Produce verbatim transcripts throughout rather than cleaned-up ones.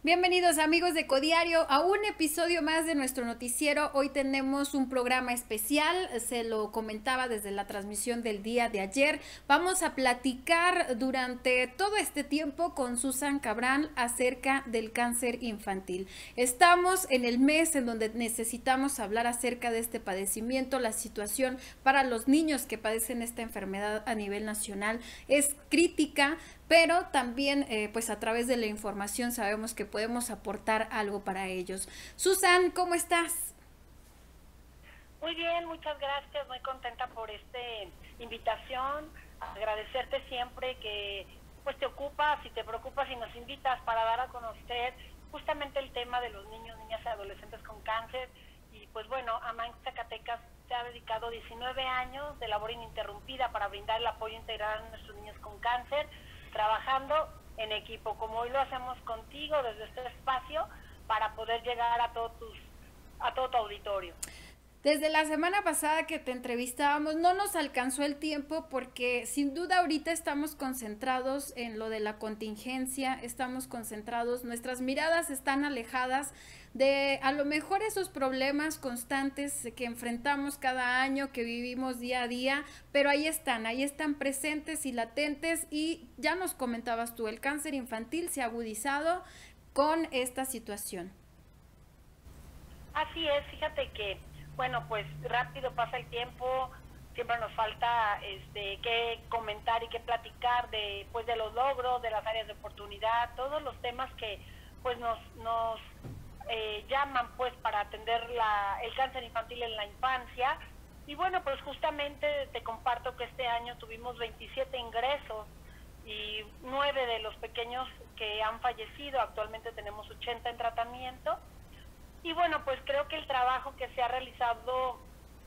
Bienvenidos amigos de Codiario a un episodio más de nuestro noticiero. Hoy tenemos un programa especial, se lo comentaba desde la transmisión del día de ayer. Vamos a platicar durante todo este tiempo con Susan Cabral acerca del cáncer infantil. Estamos en el mes en donde necesitamos hablar acerca de este padecimiento. La situación para los niños que padecen esta enfermedad a nivel nacional es crítica, pero también eh, pues a través de la información sabemos que podemos aportar algo para ellos. Susan, ¿cómo estás? Muy bien, muchas gracias, muy contenta por esta invitación, agradecerte siempre que pues te ocupas y te preocupas y nos invitas para dar a conocer justamente el tema de los niños, niñas y adolescentes con cáncer. Y pues bueno, AMAN Zacatecas se ha dedicado diecinueve años de labor ininterrumpida para brindar el apoyo integral a nuestros niños con cáncer, trabajando en equipo, como hoy lo hacemos contigo desde este espacio, para poder llegar a todos tus, a todo tu auditorio. Desde la semana pasada que te entrevistábamos no nos alcanzó el tiempo porque sin duda ahorita estamos concentrados en lo de la contingencia, estamos concentrados, nuestras miradas están alejadas de a lo mejor esos problemas constantes que enfrentamos cada año, que vivimos día a día, pero ahí están, ahí están presentes y latentes. Y ya nos comentabas tú, el cáncer infantil se ha agudizado con esta situación. Así es, fíjate que bueno, pues rápido pasa el tiempo, siempre nos falta este que comentar y que platicar de pues de los logros, de las áreas de oportunidad, todos los temas que pues nos nos eh, llaman pues para atender la, el cáncer infantil en la infancia. Y bueno, pues justamente te comparto que este año tuvimos veintisiete ingresos y nueve de los pequeños que han fallecido. Actualmente tenemos ochenta en tratamiento. Y bueno, pues creo que el trabajo que se ha realizado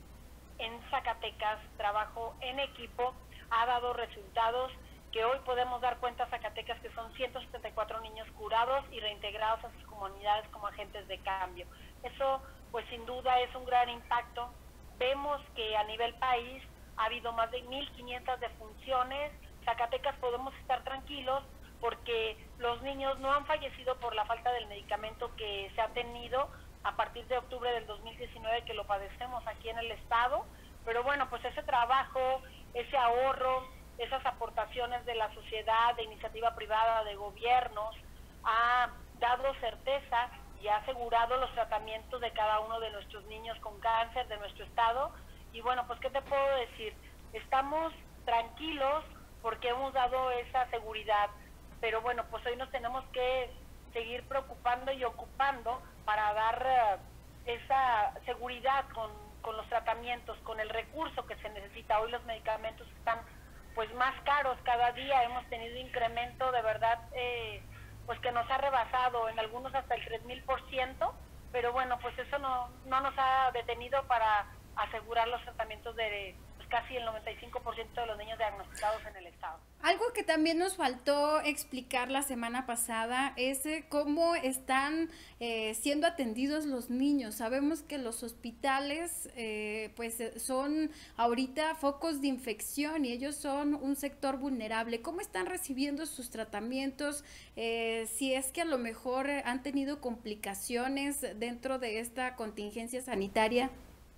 en Zacatecas, trabajo en equipo, ha dado resultados que hoy podemos dar cuenta a Zacatecas que son ciento setenta y cuatro niños curados y reintegrados a sus comunidades como agentes de cambio. Eso pues sin duda es un gran impacto. Vemos que a nivel país ha habido más de mil quinientas defunciones. Zacatecas podemos estar tranquilos porque los niños no han fallecido por la falta del medicamento que se ha tenido a partir de octubre del dos mil diecinueve, que lo padecemos aquí en el estado. Pero bueno, pues ese trabajo, ese ahorro, esas aportaciones de la sociedad, de iniciativa privada, de gobiernos, ha dado certeza y ha asegurado los tratamientos de cada uno de nuestros niños con cáncer de nuestro estado. Y bueno, pues ¿qué te puedo decir? Estamos tranquilos porque hemos dado esa seguridad. Pero bueno, pues hoy nos tenemos que seguir preocupando y ocupando para dar uh, esa seguridad con, con los tratamientos, con el recurso que se necesita. Hoy los medicamentos están pues más caros cada día, hemos tenido incremento de verdad eh, pues que nos ha rebasado, en algunos hasta el tres mil por ciento, pero bueno, pues eso no, no nos ha detenido para asegurar los tratamientos de pues, casi el noventa y cinco por ciento de los niños diagnosticados en el estado. Algo que también nos faltó explicar la semana pasada es eh, cómo están eh, siendo atendidos los niños. Sabemos que los hospitales eh, pues son ahorita focos de infección y ellos son un sector vulnerable. ¿Cómo están recibiendo sus tratamientos? Eh, si es que a lo mejor han tenido complicaciones dentro de esta contingencia sanitaria.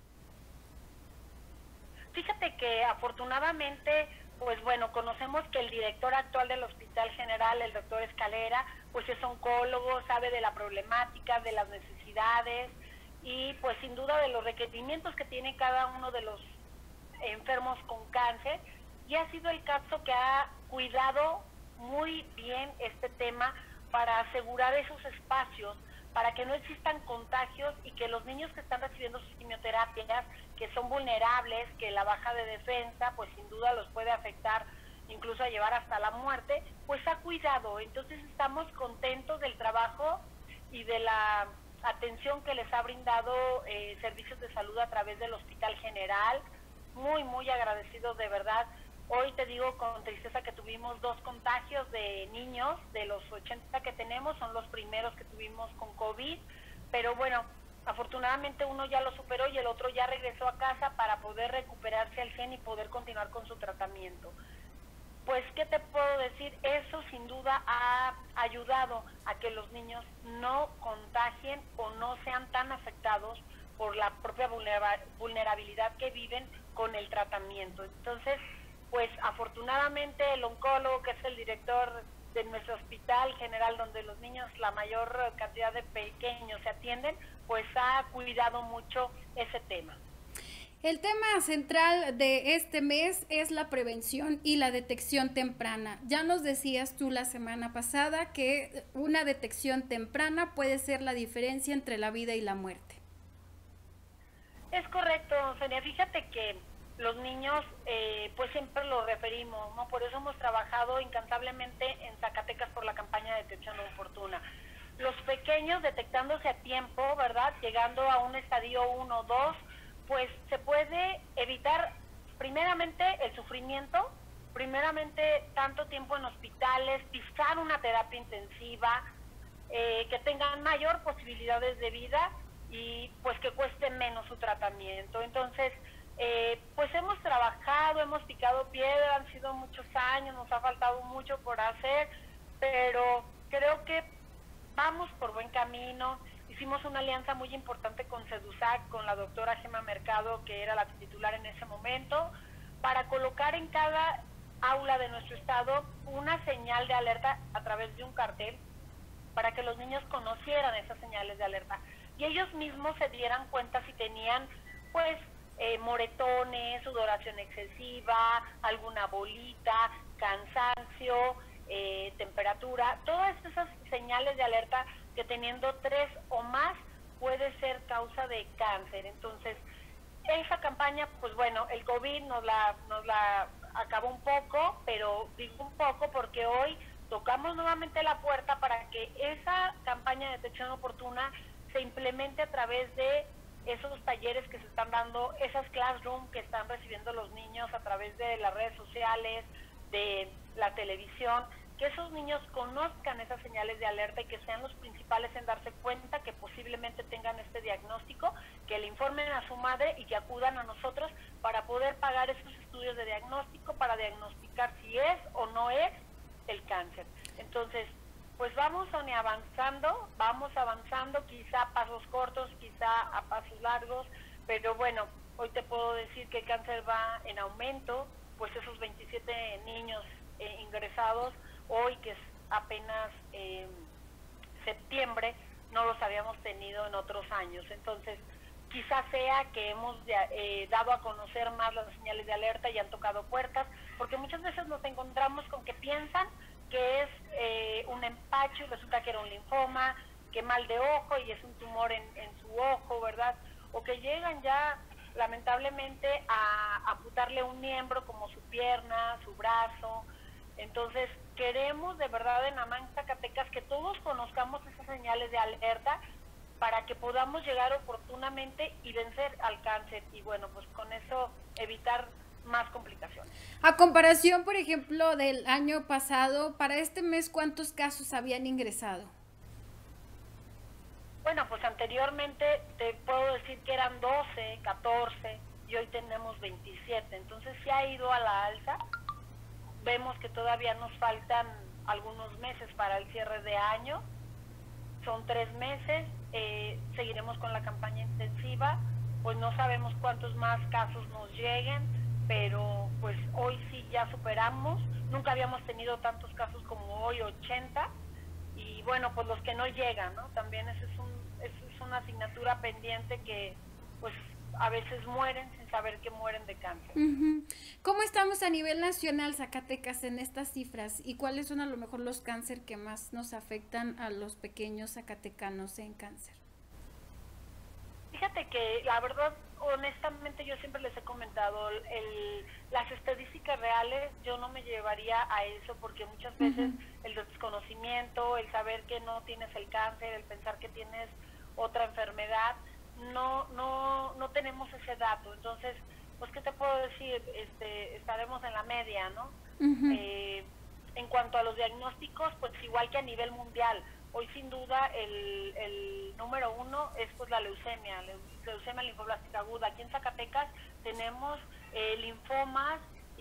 Fíjate que afortunadamente, pues bueno, conocemos que el director actual del Hospital General, el doctor Escalera, pues es oncólogo, sabe de la problemática, de las necesidades y pues sin duda de los requerimientos que tiene cada uno de los enfermos con cáncer. Y ha sido el caso que ha cuidado muy bien este tema para asegurar esos espacios, para que no existan contagios y que los niños que están recibiendo sus quimioterapias, que son vulnerables, que la baja de defensa, pues sin duda los puede afectar, incluso a llevar hasta la muerte, pues ha cuidado. Entonces estamos contentos del trabajo y de la atención que les ha brindado eh, Servicios de Salud a través del Hospital General. Muy, muy agradecidos de verdad. Hoy te digo con tristeza que tuvimos dos contagios de niños, de los ochenta que tenemos, son los primeros que tuvimos con COVID, pero bueno, afortunadamente uno ya lo superó y el otro ya regresó a casa para poder recuperarse al cien y poder continuar con su tratamiento. Pues, ¿qué te puedo decir, eso sin duda ha ayudado a que los niños no contagien o no sean tan afectados por la propia vulnerabilidad que viven con el tratamiento. Entonces, pues afortunadamente el oncólogo, que es el director de nuestro hospital general, donde los niños, la mayor cantidad de pequeños se atienden, pues ha cuidado mucho ese tema. El tema central de este mes es la prevención y la detección temprana. Ya nos decías tú la semana pasada que una detección temprana puede ser la diferencia entre la vida y la muerte. Es correcto, Sonia. Fíjate que los niños, eh, pues siempre lo referimos, ¿no? Por eso hemos trabajado incansablemente en Zacatecas por la campaña de detección oportuna. Los pequeños detectándose a tiempo, ¿verdad? Llegando a un estadio uno o dos, pues se puede evitar primeramente el sufrimiento, primeramente tanto tiempo en hospitales, pisar una terapia intensiva, eh, que tengan mayor posibilidades de vida y pues que cueste menos su tratamiento. Entonces, eh, pues hemos trabajado, hemos picado piedra, han sido muchos años, nos ha faltado mucho por hacer, pero creo que vamos por buen camino. Hicimos una alianza muy importante con CEDUSAC, con la doctora Gema Mercado, que era la titular en ese momento, para colocar en cada aula de nuestro estado una señal de alerta a través de un cartel, para que los niños conocieran esas señales de alerta y ellos mismos se dieran cuenta si tenían, pues, eh, moretones, sudoración excesiva, alguna bolita, cansancio, eh, temperatura, todas esas señales de alerta que teniendo tres o más puede ser causa de cáncer. Entonces, esa campaña, pues bueno, el COVID nos la, nos la acabó un poco, pero digo un poco porque hoy tocamos nuevamente la puerta para que esa campaña de detección oportuna se implemente a través de esos talleres que se están dando, esas classroom que están recibiendo los niños a través de las redes sociales, de la televisión, que esos niños conozcan esas señales de alerta y que sean los principales en darse cuenta que posiblemente tengan este diagnóstico, que le informen a su madre y que acudan a nosotros para poder pagar esos estudios de diagnóstico, para diagnosticar si es o no es el cáncer. Entonces, pues vamos, Sonia, avanzando, vamos avanzando, quizá a pasos cortos, quizá a pasos largos, pero bueno, hoy te puedo decir que el cáncer va en aumento, pues esos veintisiete niños eh, ingresados, hoy que es apenas eh, septiembre, no los habíamos tenido en otros años. Entonces, quizás sea que hemos eh, dado a conocer más las señales de alerta y han tocado puertas, porque muchas veces nos encontramos con que piensan que es eh, un empacho y resulta que era un linfoma, que mal de ojo y es un tumor en, en su ojo, ¿verdad? O que llegan ya lamentablemente a amputarle un miembro como su pierna, su brazo. Entonces queremos de verdad en Amán, Zacatecas, que todos conozcamos esas señales de alerta para que podamos llegar oportunamente y vencer al cáncer y bueno, pues con eso evitar más complicaciones. A comparación, por ejemplo, del año pasado, para este mes, ¿cuántos casos habían ingresado? Bueno, pues anteriormente te puedo decir que eran doce, catorce y hoy tenemos veintisiete, entonces sí ha ido a la alza. Vemos que todavía nos faltan algunos meses para el cierre de año, son tres meses, eh, seguiremos con la campaña intensiva, pues no sabemos cuántos más casos nos lleguen, pero pues hoy sí ya superamos, nunca habíamos tenido tantos casos como hoy, ochenta, y bueno, pues los que no llegan, ¿no? También eso es, un, eso es una asignatura pendiente que pues a veces mueren sin saber que mueren de cáncer. Uh-huh. ¿Cómo estamos a nivel nacional, Zacatecas, en estas cifras? ¿Y cuáles son a lo mejor los cáncer que más nos afectan a los pequeños zacatecanos en cáncer? Fíjate que la verdad, honestamente, yo siempre les he comentado, el, las estadísticas reales yo no me llevaría a eso porque muchas veces uh-huh. el desconocimiento, el saber que no tienes el cáncer, el pensar que tienes otra enfermedad, no no no tenemos ese dato. Entonces, pues, ¿qué te puedo decir? Este, estaremos en la media, ¿no? Uh-huh. Eh, en cuanto a los diagnósticos, pues igual que a nivel mundial. Hoy sin duda el, el número uno es pues la leucemia, leucemia linfoblástica aguda. Aquí en Zacatecas tenemos eh, linfomas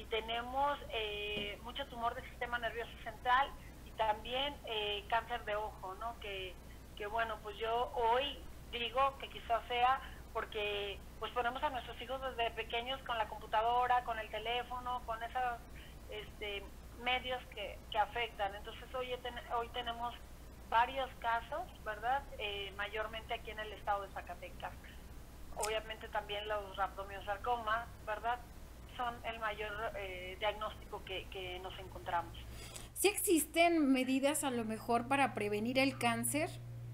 y tenemos eh, mucho tumor del sistema nervioso central y también eh, cáncer de ojo, ¿no? Que, que bueno, pues yo hoy digo que quizás sea porque pues ponemos a nuestros hijos desde pequeños con la computadora, con el teléfono, con esos este, medios que, que afectan. Entonces hoy, ten, hoy tenemos varios casos, ¿verdad? Eh, mayormente aquí en el estado de Zacatecas. Obviamente también los rhabdomyosarcomas, ¿verdad? Son el mayor eh, diagnóstico que, que nos encontramos. ¿Sí existen medidas a lo mejor para prevenir el cáncer?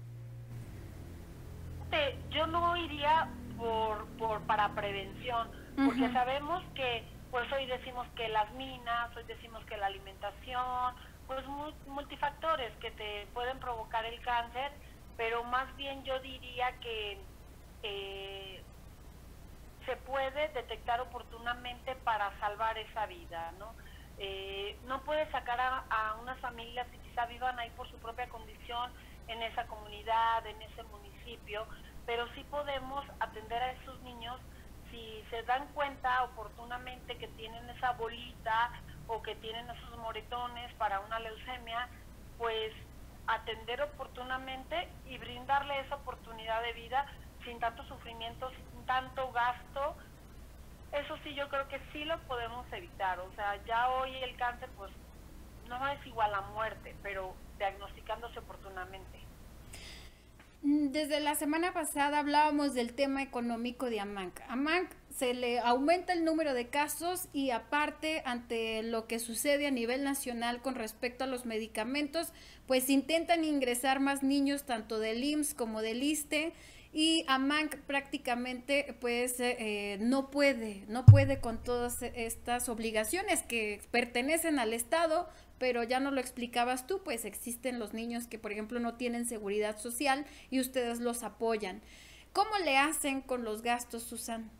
Eh, yo no iría por, por para prevención, porque uh-huh. sabemos que, pues hoy decimos que las minas, hoy decimos que la alimentación, pues multifactores que te pueden provocar el cáncer, pero más bien yo diría que eh, se puede detectar oportunamente para salvar esa vida, ¿no? Eh, no puedes sacar a, a unas familias que quizá vivan ahí por su propia condición en esa comunidad, en ese municipio, pero sí podemos atender a esos niños si se dan cuenta oportunamente que tienen esa bolita o que tienen esos moretones para una leucemia, pues atender oportunamente y brindarle esa oportunidad de vida sin tanto sufrimiento, sin tanto gasto. Eso sí, yo creo que sí lo podemos evitar. O sea, ya hoy el cáncer pues no es igual a muerte, pero diagnosticándose oportunamente. Desde la semana pasada hablábamos del tema económico de AMANC. AMANC se le aumenta el número de casos y aparte ante lo que sucede a nivel nacional con respecto a los medicamentos, pues intentan ingresar más niños tanto del I M S S como del ISSSTE y AMANC prácticamente pues eh, no puede, no puede con todas estas obligaciones que pertenecen al Estado, pero ya no lo explicabas tú, pues existen los niños que, por ejemplo, no tienen seguridad social y ustedes los apoyan. ¿Cómo le hacen con los gastos, Susan?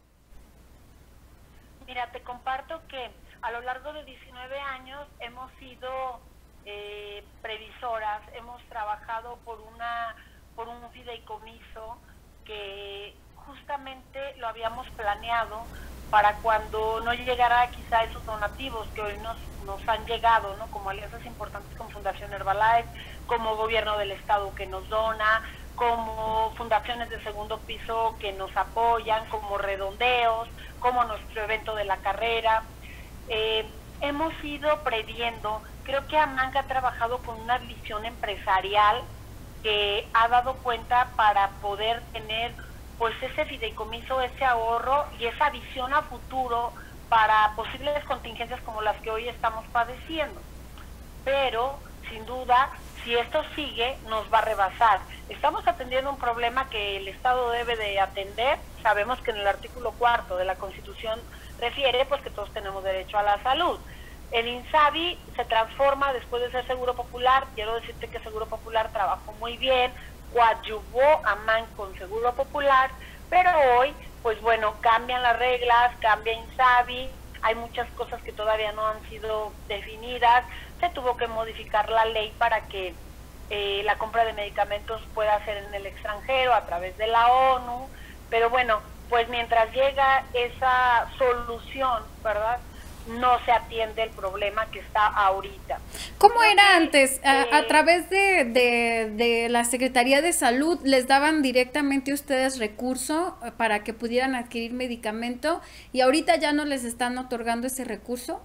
Mira, te comparto que a lo largo de diecinueve años hemos sido eh, previsoras, hemos trabajado por una por un fideicomiso que justamente lo habíamos planeado para cuando no llegara quizá esos donativos que hoy nos, nos han llegado, ¿no? Como alianzas importantes como Fundación Herbalife, como Gobierno del Estado que nos dona, como fundaciones de segundo piso que nos apoyan, como Redondeos, como nuestro evento de la carrera. Eh, hemos ido previendo, creo que AMANC ha trabajado con una visión empresarial que ha dado cuenta para poder tener pues ese fideicomiso, ese ahorro y esa visión a futuro para posibles contingencias como las que hoy estamos padeciendo. Pero, sin duda, si esto sigue, nos va a rebasar. Estamos atendiendo un problema que el Estado debe de atender. Sabemos que en el artículo cuarto de la Constitución refiere pues que todos tenemos derecho a la salud. El INSABI se transforma después de ser Seguro Popular. Quiero decirte que Seguro Popular trabajó muy bien, coadyuvó a AMANC con Seguro Popular, pero hoy, pues bueno, cambian las reglas, cambia INSABI, hay muchas cosas que todavía no han sido definidas, se tuvo que modificar la ley para que eh, la compra de medicamentos pueda ser en el extranjero a través de la ONU, pero bueno, pues mientras llega esa solución, ¿verdad?, no se atiende el problema que está ahorita. ¿Cómo era antes? A, eh, a través de, de, de la Secretaría de Salud, ¿les daban directamente a ustedes recurso para que pudieran adquirir medicamento y ahorita ya no les están otorgando ese recurso?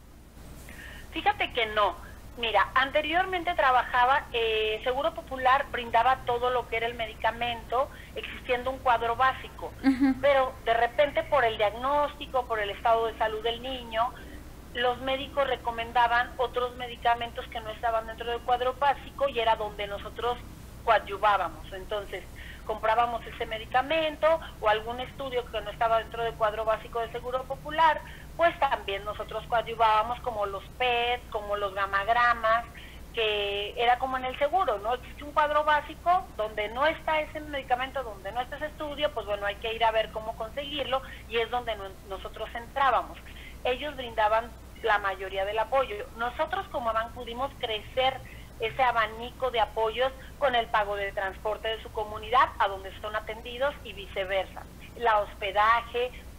Fíjate que no. Mira, anteriormente trabajaba, eh, Seguro Popular brindaba todo lo que era el medicamento, existiendo un cuadro básico, uh-huh. pero de repente por el diagnóstico, por el estado de salud del niño, los médicos recomendaban otros medicamentos que no estaban dentro del cuadro básico y era donde nosotros coadyuvábamos. Entonces, comprábamos ese medicamento o algún estudio que no estaba dentro del cuadro básico de Seguro Popular, pues también nosotros coadyuvábamos como los P E T, como los gamagramas, que era como en el seguro, ¿no? Existe un cuadro básico donde no está ese medicamento, donde no está ese estudio, pues bueno, hay que ir a ver cómo conseguirlo y es donde no, nosotros entrábamos. Ellos brindaban la mayoría del apoyo. Nosotros como AMANC pudimos crecer ese abanico de apoyos con el pago de transporte de su comunidad a donde son atendidos y viceversa. La hospedaje,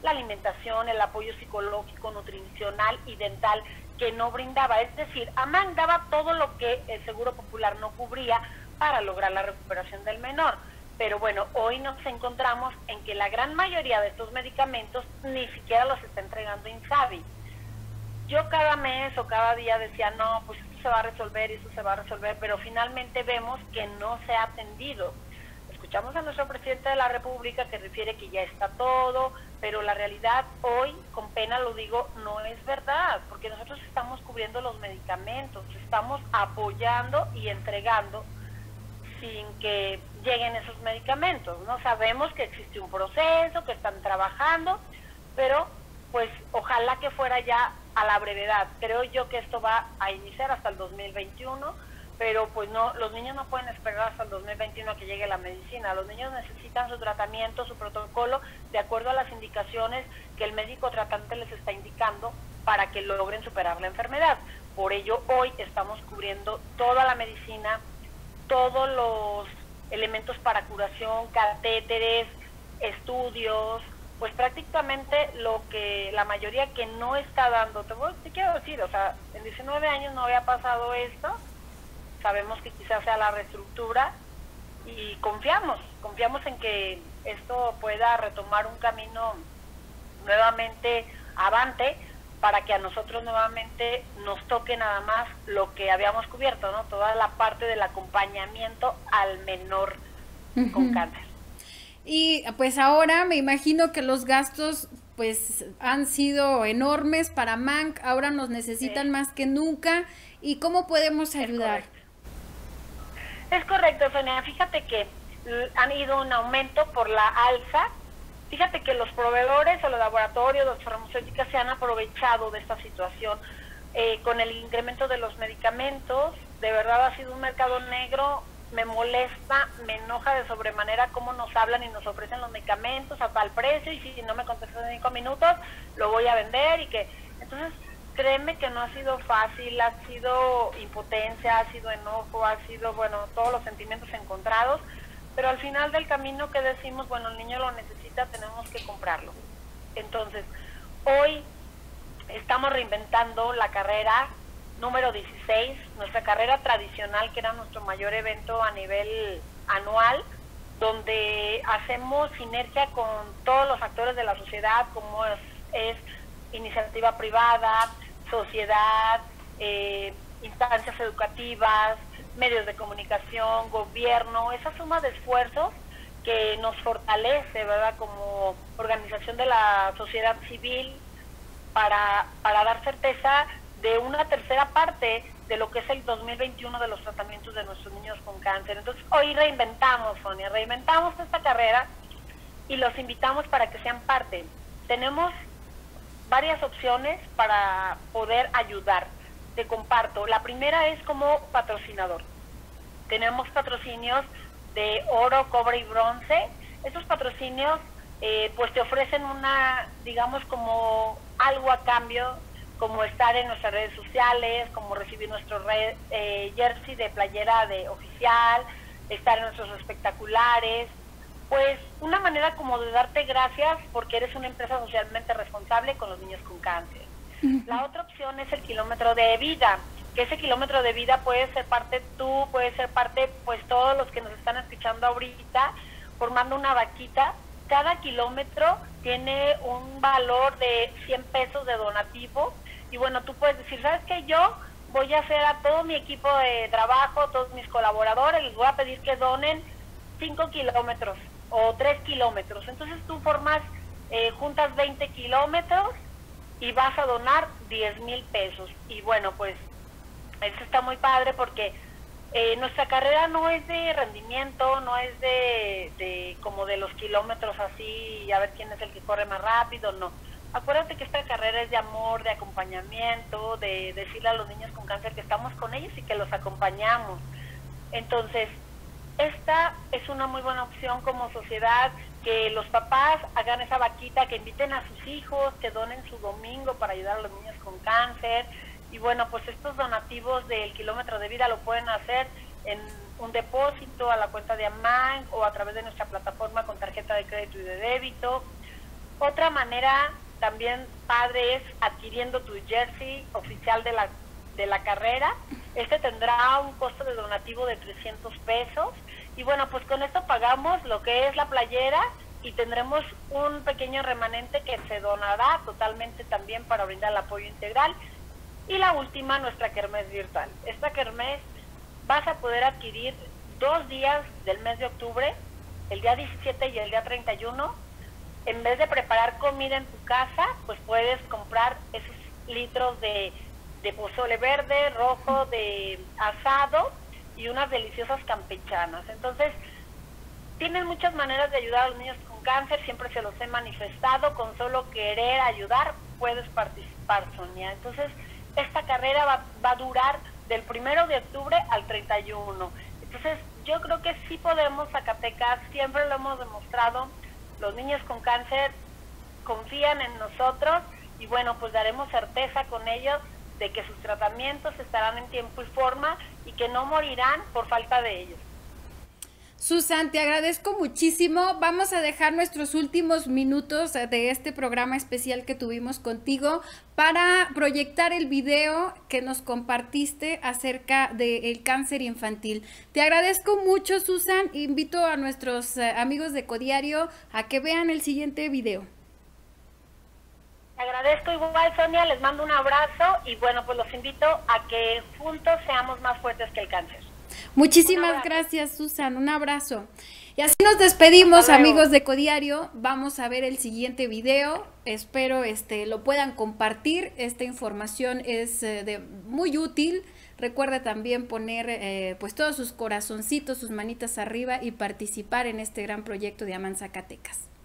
la alimentación, el apoyo psicológico, nutricional y dental que no brindaba. Es decir, AMANC daba todo lo que el Seguro Popular no cubría para lograr la recuperación del menor. Pero bueno, hoy nos encontramos en que la gran mayoría de estos medicamentos ni siquiera los está entregando INSABI. Yo cada mes o cada día decía, no, pues esto se va a resolver y esto se va a resolver, pero finalmente vemos que no se ha atendido. Escuchamos a nuestro presidente de la República que refiere que ya está todo, pero la realidad hoy, con pena lo digo, no es verdad, porque nosotros estamos cubriendo los medicamentos, estamos apoyando y entregando sin que lleguen esos medicamentos, ¿no? Sabemos que existe un proceso, que están trabajando, pero pues ojalá que fuera ya a la brevedad. Creo yo que esto va a iniciar hasta el dos mil veintiuno, pero pues no, los niños no pueden esperar hasta el dos mil veintiuno a que llegue la medicina. Los niños necesitan su tratamiento, su protocolo, de acuerdo a las indicaciones que el médico tratante les está indicando para que logren superar la enfermedad. Por ello, hoy estamos cubriendo toda la medicina, todos los elementos para curación, catéteres, estudios, pues prácticamente lo que la mayoría que no está dando. Te, voy, te quiero decir, o sea, en diecinueve años no había pasado esto, sabemos que quizás sea la reestructura y confiamos, confiamos en que esto pueda retomar un camino nuevamente avante, para que a nosotros nuevamente nos toque nada más lo que habíamos cubierto, ¿no? Toda la parte del acompañamiento al menor uh-huh. con cáncer. Y pues ahora me imagino que los gastos pues han sido enormes para AMANC, ahora nos necesitan sí. más que nunca. ¿Y cómo podemos ayudar? Es correcto, es correcto, Sonia. Fíjate que han ido un aumento por la alza. Fíjate que los proveedores o los laboratorios, las farmacéuticas se han aprovechado de esta situación eh, con el incremento de los medicamentos. De verdad ha sido un mercado negro, me molesta, me enoja de sobremanera cómo nos hablan y nos ofrecen los medicamentos a tal precio y si no me contestan en cinco minutos lo voy a vender y que... Entonces, créeme que no ha sido fácil, ha sido impotencia, ha sido enojo, ha sido, bueno, todos los sentimientos encontrados. Pero al final del camino que decimos, bueno, el niño lo necesita, tenemos que comprarlo. Entonces, hoy estamos reinventando la carrera número dieciséis, nuestra carrera tradicional, que era nuestro mayor evento a nivel anual, donde hacemos sinergia con todos los actores de la sociedad, como es, es iniciativa privada, sociedad, eh, instancias educativas, medios de comunicación, gobierno, esa suma de esfuerzos que nos fortalece, ¿verdad?, como organización de la sociedad civil para, para dar certeza de una tercera parte de lo que es el dos mil veintiuno de los tratamientos de nuestros niños con cáncer. Entonces, hoy reinventamos, Sonia, reinventamos esta carrera y los invitamos para que sean parte. Tenemos varias opciones para poder ayudar. Te comparto. La primera es como patrocinador. Tenemos patrocinios de oro, cobre y bronce. Estos patrocinios eh, pues te ofrecen una, digamos, como algo a cambio, como estar en nuestras redes sociales, como recibir nuestro red, eh, jersey de playera de oficial, estar en nuestros espectaculares, pues una manera como de darte gracias porque eres una empresa socialmente responsable con los niños con cáncer. La otra opción es el kilómetro de vida, que ese kilómetro de vida puede ser parte tú, puede ser parte pues todos los que nos están escuchando ahorita, formando una vaquita. Cada kilómetro tiene un valor de cien pesos de donativo y bueno, tú puedes decir, ¿sabes qué? Yo voy a hacer a todo mi equipo de trabajo, a todos mis colaboradores, les voy a pedir que donen cinco kilómetros o tres kilómetros. Entonces tú formas, eh, juntas veinte kilómetros y vas a donar diez mil pesos. Y bueno, pues eso está muy padre porque eh, nuestra carrera no es de rendimiento, no es de, de como de los kilómetros así, a ver quién es el que corre más rápido, no. Acuérdate que esta carrera es de amor, de acompañamiento, de decirle a los niños con cáncer que estamos con ellos y que los acompañamos. Entonces, esta es una muy buena opción como sociedad, que los papás hagan esa vaquita, que inviten a sus hijos, que donen su domingo para ayudar a los niños con cáncer. Y bueno, pues estos donativos del kilómetro de vida lo pueden hacer en un depósito a la cuenta de AMANC o a través de nuestra plataforma con tarjeta de crédito y de débito. Otra manera también padre es adquiriendo tu jersey oficial de la, de la carrera. Este tendrá un costo de donativo de trescientos pesos. Y bueno, pues con esto pagamos lo que es la playera y tendremos un pequeño remanente que se donará totalmente también para brindar el apoyo integral. Y la última, nuestra kermés virtual. Esta kermés vas a poder adquirir dos días del mes de octubre, el día diecisiete y el día treinta y uno. En vez de preparar comida en tu casa, pues puedes comprar esos litros de, de pozole verde, rojo, de asado y unas deliciosas campechanas. Entonces, tienen muchas maneras de ayudar a los niños con cáncer, siempre se los he manifestado, con solo querer ayudar puedes participar, Sonia. Entonces, esta carrera va, va a durar del primero de octubre al treinta y uno. Entonces, yo creo que sí podemos, Zacatecas, siempre lo hemos demostrado, los niños con cáncer confían en nosotros y bueno, pues daremos certeza con ellos de que sus tratamientos estarán en tiempo y forma y que no morirán por falta de ellos. Susan, te agradezco muchísimo. Vamos a dejar nuestros últimos minutos de este programa especial que tuvimos contigo para proyectar el video que nos compartiste acerca del cáncer infantil. Te agradezco mucho, Susan. Invito a nuestros amigos de Ecodiario a que vean el siguiente video. Te agradezco igual, Sonia. Les mando un abrazo y bueno, pues los invito a que juntos seamos más fuertes que el cáncer. Muchísimas gracias, Susan. Un abrazo. Y así nos despedimos, amigos de Ecodiario. Vamos a ver el siguiente video. Espero este lo puedan compartir. Esta información es eh, de, muy útil. Recuerda también poner eh, pues todos sus corazoncitos, sus manitas arriba y participar en este gran proyecto de Aman Zacatecas.